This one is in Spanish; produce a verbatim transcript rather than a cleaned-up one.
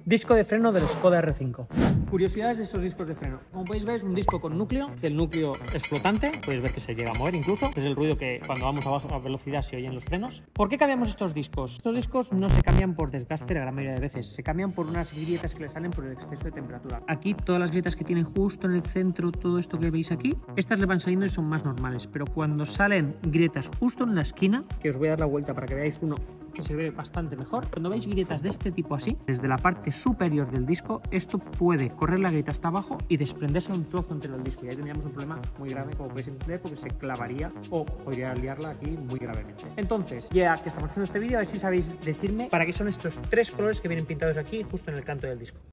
Disco de freno del Skoda R cinco. Curiosidades de estos discos de freno. Como podéis ver, es un disco con núcleo, que el núcleo es flotante, podéis ver que se llega a mover incluso. Este es el ruido que cuando vamos a baja velocidad se oyen los frenos. ¿Por qué cambiamos estos discos? Estos discos no se cambian por desgaste la gran mayoría de veces, se cambian por unas grietas que le salen por el exceso de temperatura. Aquí todas las grietas que tienen justo en el centro, todo esto que veis aquí, estas le van saliendo y son más normales, pero cuando salen grietas justo en la esquina, que os voy a dar la vuelta para que veáis uno que se ve bastante mejor, cuando veis grietas de este tipo así, desde la parte superior del disco, esto puede correr la grieta hasta abajo y desprenderse un trozo entre el disco, y ahí tendríamos un problema muy grave, como podéis entender, porque se clavaría o podría liarla aquí muy gravemente. Entonces, ya que estamos haciendo este vídeo, a ver si sabéis decirme para qué son estos tres colores que vienen pintados aquí justo en el canto del disco.